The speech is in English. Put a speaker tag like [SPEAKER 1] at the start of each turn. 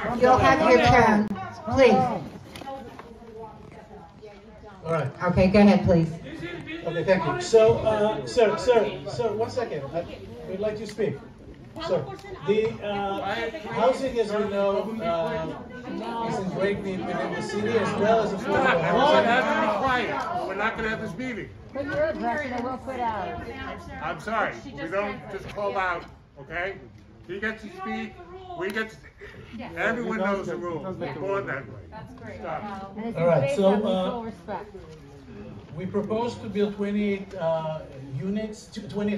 [SPEAKER 1] You'll have your turn, please.
[SPEAKER 2] All right.
[SPEAKER 1] Okay, go ahead, please.
[SPEAKER 2] Okay, thank you. So, sir, 1 second. We'd like to speak. So, the housing, as we know, is in great need within the city as well as affordable
[SPEAKER 3] Everyone has
[SPEAKER 2] housing.
[SPEAKER 3] to be quiet. We're not going to have this meeting.
[SPEAKER 4] Put your address and we'll put out.
[SPEAKER 3] I'm sorry. We don't just call out, okay? He gets to speak. We get to. Everyone knows the rules. We're born that way.
[SPEAKER 5] That's great.
[SPEAKER 3] Stop.
[SPEAKER 4] And this
[SPEAKER 2] All
[SPEAKER 4] is
[SPEAKER 2] right,
[SPEAKER 4] based
[SPEAKER 2] so,
[SPEAKER 4] on mutual respect.
[SPEAKER 2] We propose to build 28 units, 20